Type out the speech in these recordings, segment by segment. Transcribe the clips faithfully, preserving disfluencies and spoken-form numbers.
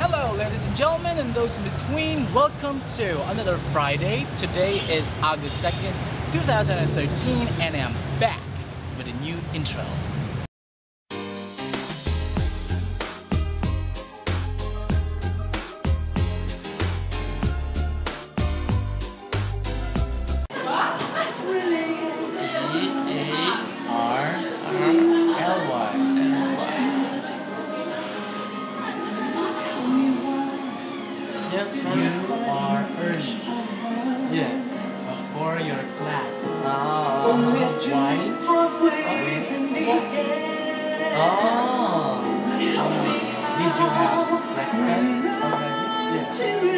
Hello ladies and gentlemen and those in between, welcome to another Friday. Today is August second, two thousand thirteen, and I'm back with a new intro. Yes, you are early. Yes, for your class. Oh, why? Oh, did you have breakfast already? Yes.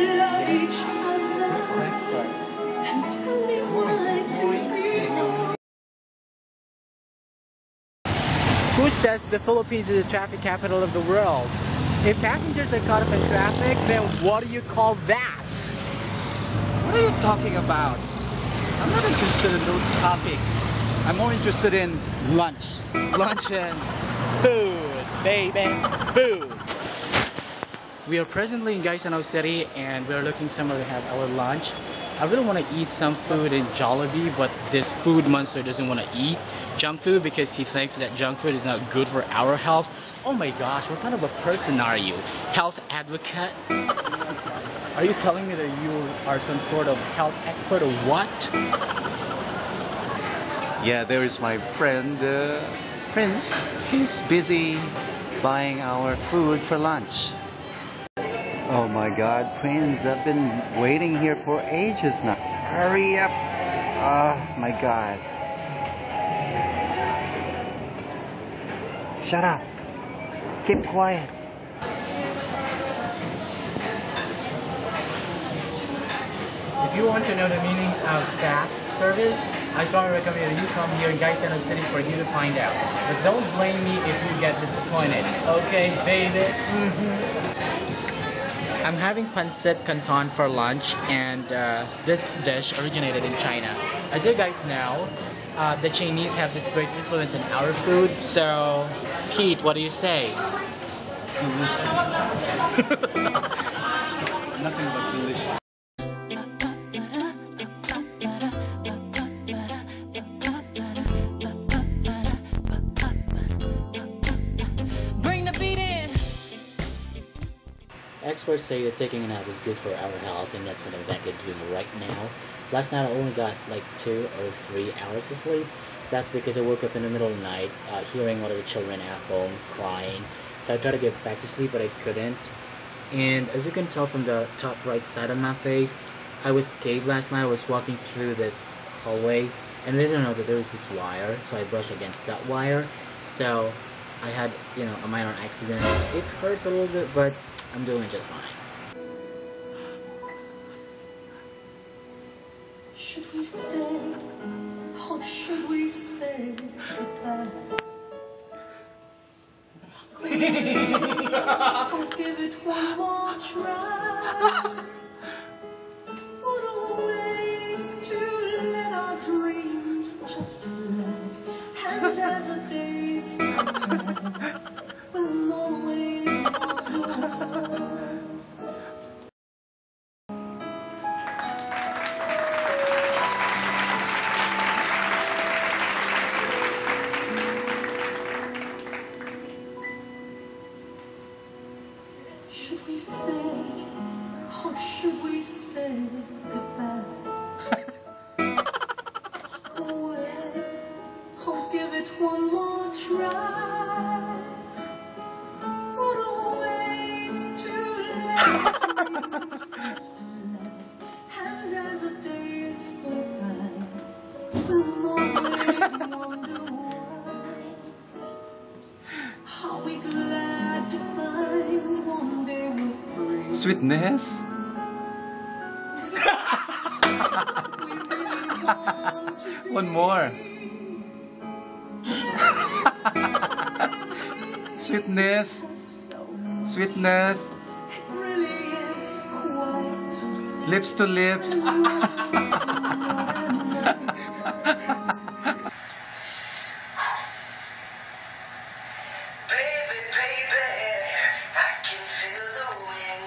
Who says the Philippines is the traffic capital of the world? If passengers are caught up in traffic, then what do you call that? What are you talking about? I'm not interested in those topics. I'm more interested in lunch. Lunch and food, baby, food. We are presently in Gaisano City and we're looking somewhere to have our lunch. I really want to eat some food in Jollibee, but this food monster doesn't want to eat junk food because he thinks that junk food is not good for our health. Oh my gosh, what kind of a person are you? Health advocate? Are you telling me that you are some sort of health expert or what? Yeah, there is my friend, uh, Prince. He's busy buying our food for lunch. Oh my God, Prince, I've been waiting here for ages now. Hurry up. Oh my God. Shut up. Keep quiet. If you want to know the meaning of fast service, I strongly recommend that you come here in Gaisano City for you to find out. But don't blame me if you get disappointed. Okay, baby? Mm-hmm. I'm having pancit canton for lunch, and uh, this dish originated in China. As you guys know, uh, the Chinese have this great influence in our food, so Pete, what do you say? Nothing but delicious. Experts say that taking a nap is good for our health, and that's what I'm exactly doing right now. Last night I only got like two or three hours of sleep. That's because I woke up in the middle of the night uh, hearing one of the children at home crying. So I tried to get back to sleep, but I couldn't. And as you can tell from the top right side of my face, I was scared last night. I was walking through this hallway, and I didn't know that there was this wire, so I brushed against that wire. So I had, you know, a minor accident. It hurts a little bit, but I'm doing just fine. Should we stay, or should we say goodbye? I'll give it one more try. What a waste to let our dreams just fly. And as the days go by, we'll always wonder why. Should we stay, or should we say goodbye? Go away, or give it one more try. What a waste to let dreams just fly. And as the days go by, we'll always wonder why. Are we glad to find one day we're free? Sweetness? One more. Sweetness. Sweetness. Lips to lips. Baby, baby, I can feel the wind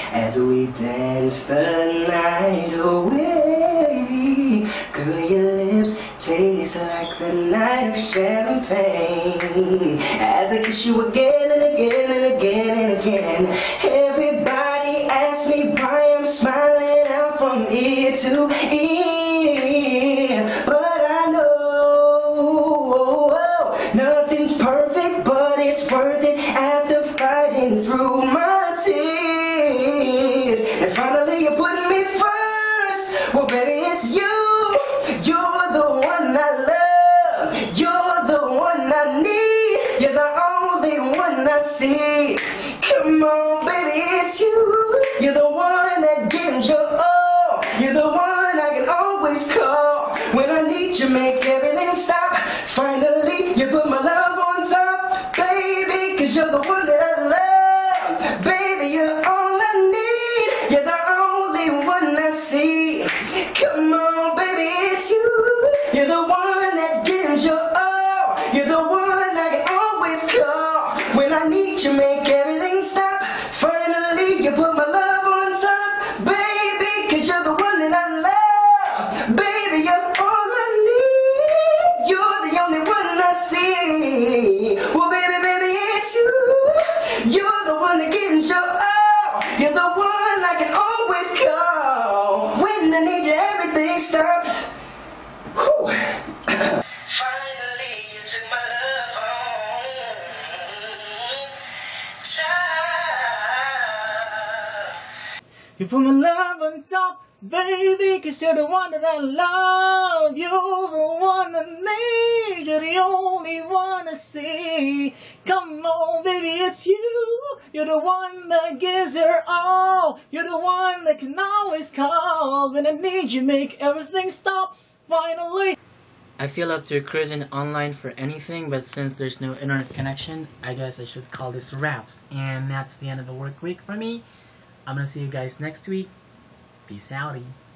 as we dance the night away. Girl, your lips taste like the night of champagne, as I kiss you again and again and again and again. Everybody asks me why I'm smiling out from ear to ear, but I know nothing's perfect, but it's worth it after fighting through my tears. And finally you put me first. Well, baby, it's you. You're the one I love. You're the one I need. You're the only one I see. Come on, baby, it's you. You're the one that gives your all. You're the one I can always call when I need you, make everything stop. Finally, you put my love on top, baby, cause you're the one that I love. Baby, you're all I need. You're the only one I see. Come on, baby, it's you. You're the one that gives your all. You're the one I can always call when I need you, make everything stop. Finally, you put my love on top, baby, cause you're the one that I love. Baby, you're all I need. You're the only one I see. Well, baby, baby, it's you. You're the one that gives your all. You're the one I can always call when I need you, everything stops. Whew. Finally, you took my love on top. You put my love on top, baby, cause you're the one that I love. You're the one I need. You're the only one I see. Come on, baby, it's you. You're the one that gives her all. You're the one that can always call when I need you, make everything stop. Finally. I feel up to cruising online for anything, but since there's no internet connection, I guess I should call this wraps. And that's the end of the work week for me. I'm gonna see you guys next week. Peace outie.